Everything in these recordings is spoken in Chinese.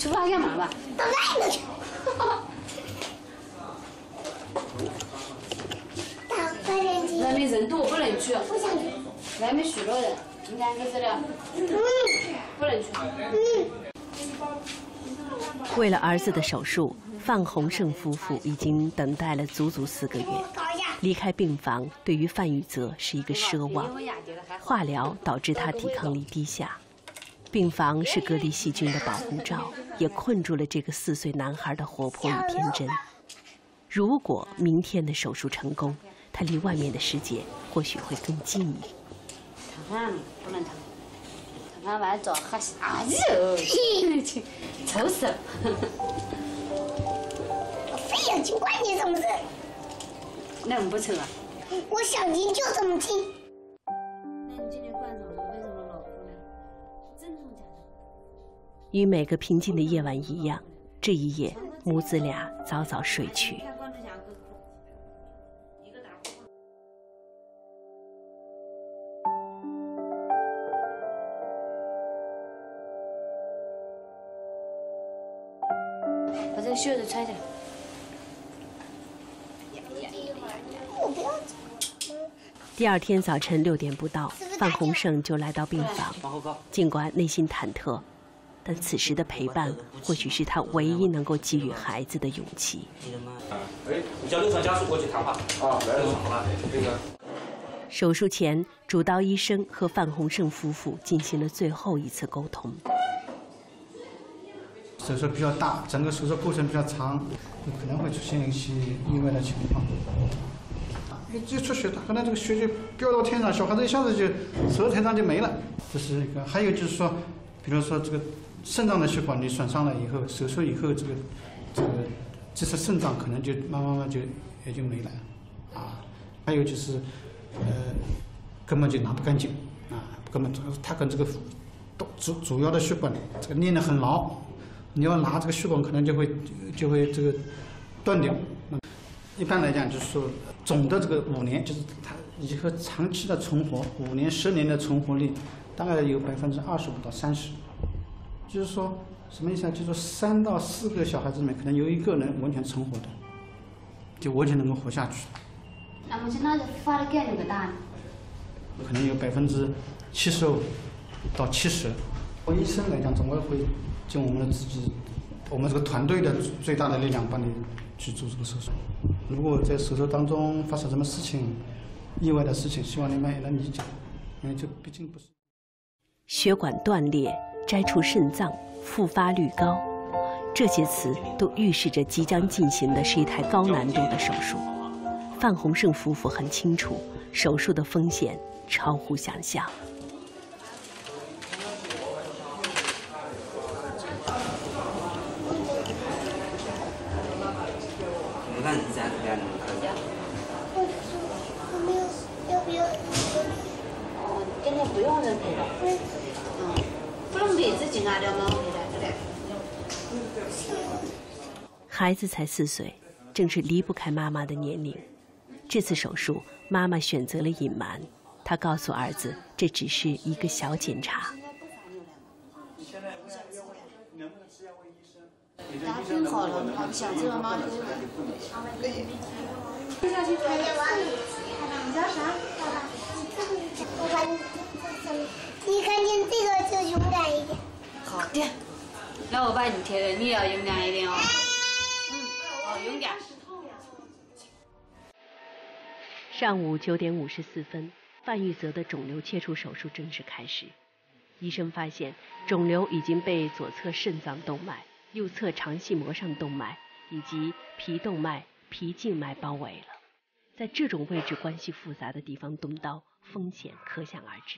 去哪干嘛吧？ 到外头去。快点去。 外面人多，不能去。 不想去。 外面许多人，你看这是了。不能去。 为了儿子的手术，范洪胜夫妇已经等待了足足4个月。离开病房对于范玉泽是一个奢望。化疗导致他抵抗力低下，病房是隔离细菌的保护罩，也困住了这个4岁男孩的活泼与天真。如果明天的手术成功，他离外面的世界或许会更近一点。 看不能看，看完找喝啥子哦？丑死了！ 我非要去，关你什么事？ 那我们不丑啊？ 我想听就这么听。 那你今天关什么？为什么老哭呢？郑重讲的。 与每个平静的夜晚一样，这一夜母子俩早早睡去。 把这个袖子穿起来。 我不要。 第2天早晨6点不到，范洪胜就来到病房。尽管内心忐忑，但此时的陪伴或许是他唯一能够给予孩子的勇气。 你叫刘传家属过去谈话。啊，来了，好了，这个。 手术前，主刀医生和范洪胜夫妇进行了最后一次沟通。 手术比较大，整个手术过程比较长，有可能会出现一些意外的情况。一出血，可能这个血就飙到天上，小孩子一下子就手台上就没了，这是一个。还有就是说，比如说这个肾脏的血管你损伤了以后，手术以后这次肾脏可能就慢慢也就没了，啊。还有就是根本就拿不干净，啊，根本它跟这个主要的血管这个粘得很牢，你要拿这个血管可能就会这个断掉。一般来讲，就是说总的这个5年，就是它以后长期的存活，5年、10年的存活率大概有25%到30%。就是说什么意思啊？就是说3到4个小孩子里面，可能有1个能完全存活的，就完全能够活下去。 那目前那发的概率多大呢？ 可能有75%到70%。我医生来讲，总归会尽我们这个团队的最大的力量帮你去做这个手术。如果在手术当中发生什么事情，意外的事情，希望你们也能理解，因为这毕竟不是。 血管断裂、摘除肾脏、复发率高，这些词都预示着即将进行的是一台高难度的手术。范洪胜夫妇很清楚，手术的风险超乎想象。 今天不用人陪了，不能给自己拿掉吗？ 孩子才4岁，正是离不开妈妈的年龄。这次手术，妈妈选择了隐瞒，她告诉儿子，这只是一个小检查。 打病好了，他想这个妈妈。接下去看你叫啥？ 我把你看见这个就勇敢一点。 好的，那我把你贴的，你要勇敢一点哦。好勇敢。 上午9点54分，范玉泽的肿瘤切除手术正式开始。医生发现，肿瘤已经被左侧肾脏动脉、右侧肠系膜上动脉以及脾动脉、脾静脉包围了。在这种位置关系复杂的地方动刀，风险可想而知。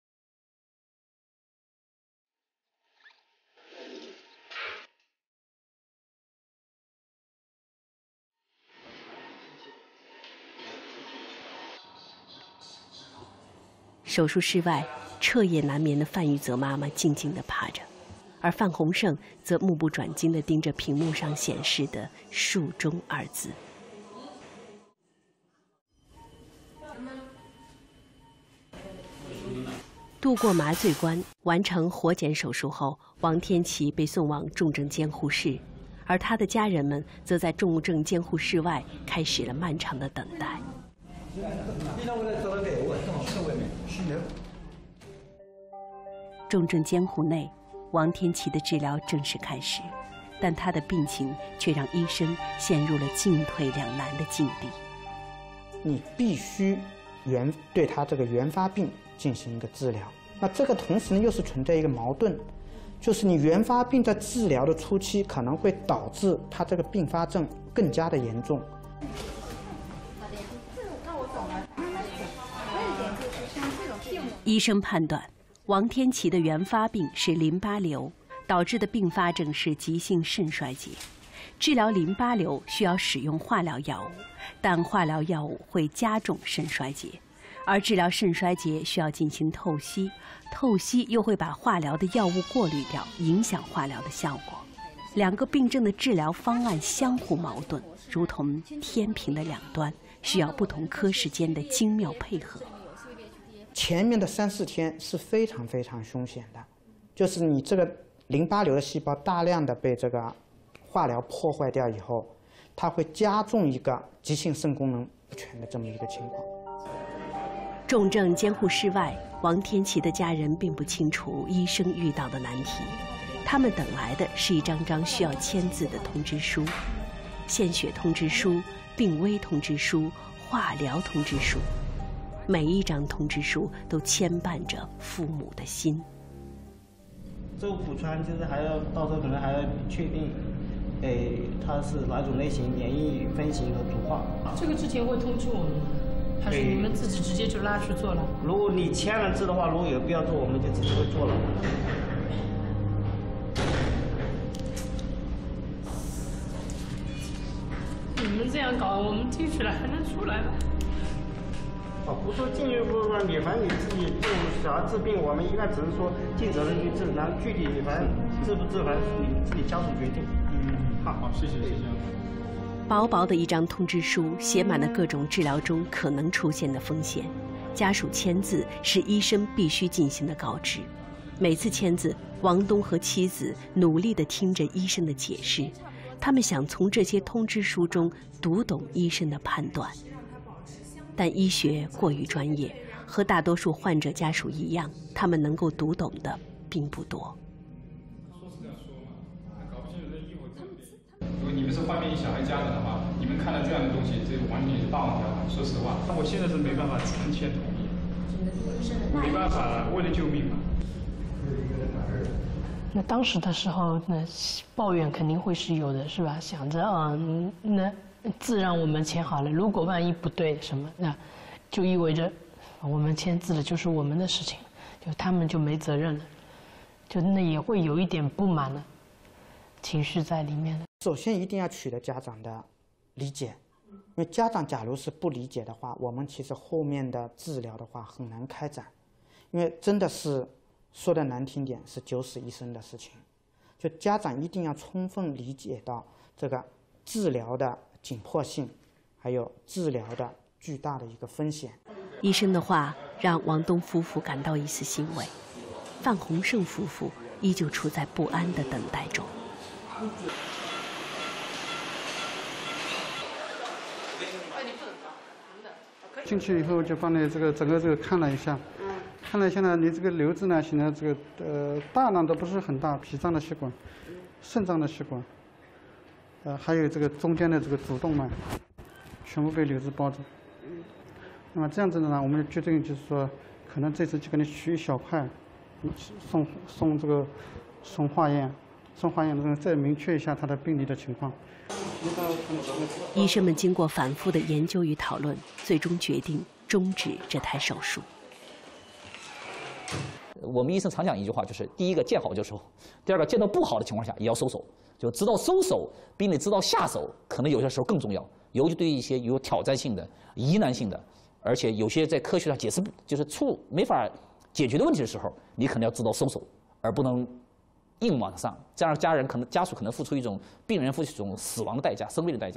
手术室外，彻夜难眠的范玉泽妈妈静静地趴着，而范洪胜则目不转睛地盯着屏幕上显示的“术中”2字。 度过麻醉关，完成活检手术后，王天琪被送往重症监护室，而他的家人们则在重症监护室外开始了漫长的等待。重症监护内，王天琪的治疗正式开始，但他的病情却让医生陷入了进退两难的境地。 你必须对他这个原发病进行一个治疗，那这个同时呢又是存在一个矛盾，就是你原发病在治疗的初期可能会导致他这个并发症更加的严重。 医生判断，王天琪的原发病是淋巴瘤，导致的并发症是急性肾衰竭。治疗淋巴瘤需要使用化疗药物，但化疗药物会加重肾衰竭，而治疗肾衰竭需要进行透析，透析又会把化疗的药物过滤掉，影响化疗的效果。两个病症的治疗方案相互矛盾，如同天平的两端，需要不同科室间的精妙配合。 前面的3、4天是非常非常凶险的，就是你这个淋巴瘤的细胞大量的被这个化疗破坏掉以后，它会加重一个急性肾功能不全的这么一个情况。 重症监护室外，王天琪的家人并不清楚医生遇到的难题，他们等来的是一张张需要签字的通知书，献血通知书、病危通知书、化疗通知书。每一张通知书都牵绊着父母的心。 这个骨穿就是还要到时候可能还要确定，它是哪种类型，免疫分型和组化。 这个之前会通知我们，还是你们自己直接就拉去做了？ 如果你签了字的话，如果有必要做，我们就直接会做了。 你们这样搞，我们进去了还能出来吗？ 不说进一步吧，你反正你自己这种小孩治病，我们应该只是说尽责任去治，然后具体反正治不治，反正是你自己家属决定。 好，谢谢。 薄薄的一张通知书，写满了各种治疗中可能出现的风险，家属签字是医生必须进行的告知。每次签字，王东和妻子努力地听着医生的解释，他们想从这些通知书中读懂医生的判断。但医学过于专业，和大多数患者家属一样，他们能够读懂的并不多。 如果你们是患病小孩家长的话，你们看到这样的东西，这个完全是大忘掉了。说实话，我现在是没办法完全同意，没办法，为了救命嘛。 那当时的时候，那抱怨肯定会是有的，是吧？想着那字让我们签好了，如果万一不对什么，那就意味着我们签字了就是我们的事情，就他们就没责任了，就那也会有一点不满的情绪在里面的。 首先一定要取得家长的理解，因为家长假如是不理解的话，我们其实后面的治疗的话很难开展，因为真的是说的难听点是九死一生的事情，就家长一定要充分理解到这个治疗的紧迫性，还有治疗的巨大的一个风险。 医生的话让王东夫妇感到一丝欣慰，范洪胜夫妇依旧处在不安的等待中。 进去以后就帮你这个整个这个看了一下，呢，你这个瘤子呢，现在这个大囊都不是很大，脾脏的血管、肾脏的血管，还有这个中间的这个主动脉，全部被瘤子包着。那么这样子的呢，我们决定就是说，可能这次就给你取一小块，送化验的再明确一下他的病理的情况。 医生们经过反复的研究与讨论，最终决定终止这台手术。 我们医生常讲一句话，就是第一个见好就收，第二个见到不好的情况下也要收手，就知道收手比你知道下手可能有些时候更重要，尤其对于一些有挑战性的、疑难性的，而且有些在科学上解释就是没法解决的问题的时候，你可能要知道收手，而不能硬往上，这样家属可能付出一种病人付出一种死亡的代价、生命的代价。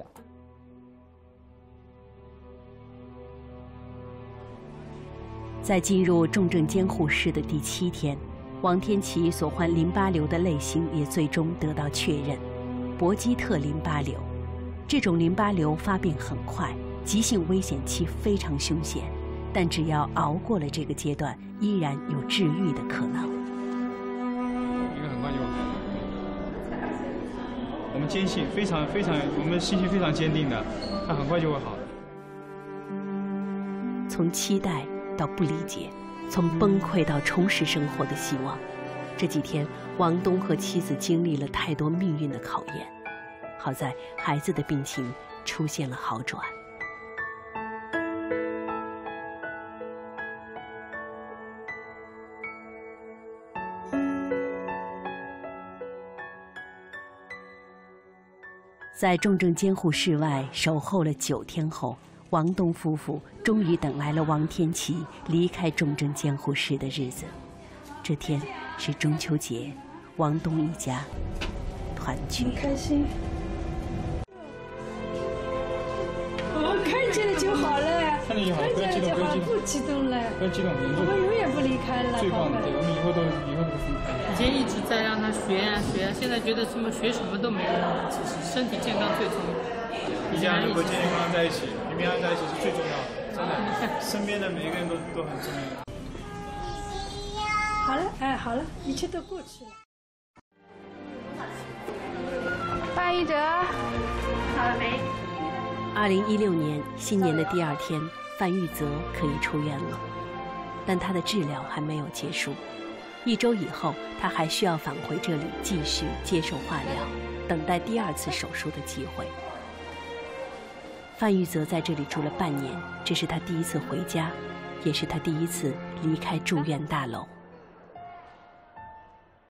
在进入重症监护室的第7天，王天琪所患淋巴瘤的类型也最终得到确认——博基特淋巴瘤。这种淋巴瘤发病很快，急性危险期非常凶险，但只要熬过了这个阶段，依然有治愈的可能。 应该很快就好。我们坚信，我们信心非常坚定的，它很快就会好的。 从期待到不理解，从崩溃到重拾生活的希望，这几天王东和妻子经历了太多命运的考验。好在孩子的病情出现了好转。在重症监护室外守候了9天后，王东夫妇终于等来了王天琪离开重症监护室的日子。这天是中秋节，王东一家团聚。 开心。看见了就好了。 看见就好，不要激动， 不激动了。 不要激动， 我们永远不离开了。 最棒的，对，我们以后都不分开。 以前一直在让他学啊学啊，现在觉得学什么都没用，其实身体健康最重要。 一家人能够健健康康在一起，平平安安在一起是最重要的，真的，身边的每一个人都很重要。 好了，哎，好了，一切都过去了。 范一哲，好了没 ？2016年新年的第2天，范玉泽可以出院了，但他的治疗还没有结束。1周以后，他还需要返回这里继续接受化疗，等待第2次手术的机会。范玉泽在这里住了半年，这是他第1次回家，也是他第1次离开住院大楼。